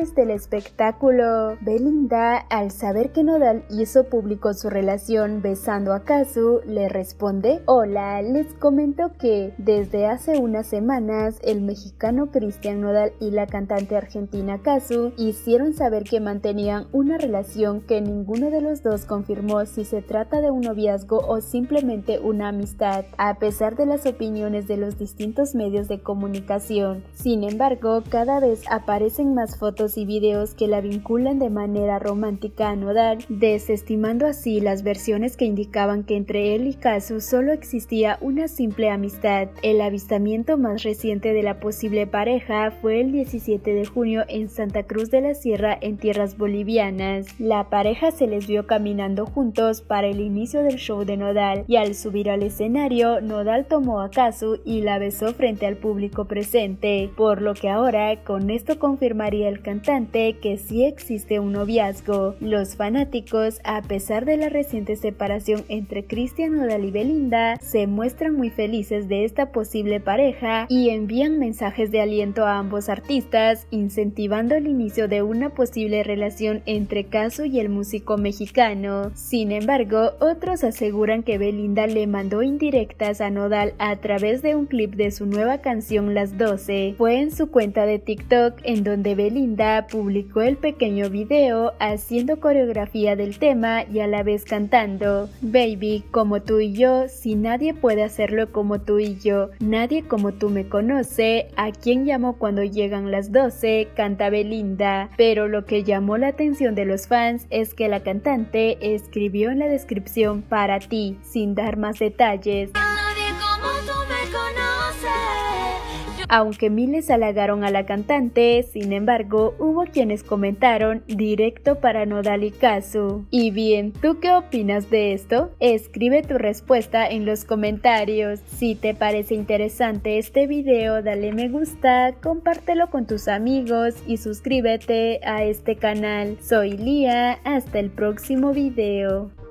Amantes del espectáculo, Belinda, al saber que Nodal hizo público su relación besando a Cazzu, le responde: hola, les comento que desde hace unas semanas el mexicano Cristian Nodal y la cantante argentina Cazzu hicieron saber que mantenían una relación que ninguno de los dos confirmó si se trata de un noviazgo o simplemente una amistad, a pesar de las opiniones de los distintos medios de comunicación. Sin embargo, cada vez aparecen más fotos y videos que la vinculan de manera romántica a Nodal, desestimando así las versiones que indicaban que entre él y Cazzu solo existía una simple amistad. El avistamiento más reciente de la posible pareja fue el 17 de junio en Santa Cruz de la Sierra, en tierras bolivianas. La pareja se les vio caminando juntos para el inicio del show de Nodal, y al subir al escenario, Nodal tomó a Cazzu y la besó frente al público presente, por lo que ahora con esto confirmaría el cantante que sí existe un noviazgo. Los fanáticos, a pesar de la reciente separación entre Cristian Nodal y Belinda, se muestran muy felices de esta posible pareja y envían mensajes de aliento a ambos artistas, incentivando el inicio de una posible relación entre Cazzu y el músico mexicano. Sin embargo, otros aseguran que Belinda le mandó indirectas a Nodal a través de un clip de su nueva canción Las 12. Fue en su cuenta de TikTok en donde Belinda publicó el pequeño video haciendo coreografía del tema y a la vez cantando: Baby, como tú y yo, si nadie puede hacerlo como tú y yo, nadie como tú me conoce, ¿a quién llamo cuando llegan las 12? Canta Belinda. Pero lo que llamó la atención de los fans es que la cantante escribió en la descripción para ti, sin dar más detalles. Aunque miles halagaron a la cantante, sin embargo, hubo quienes comentaron directo para Nodal y Cazzu. Y bien, ¿tú qué opinas de esto? Escribe tu respuesta en los comentarios. Si te parece interesante este video, dale me gusta, compártelo con tus amigos y suscríbete a este canal. Soy Lía, hasta el próximo video.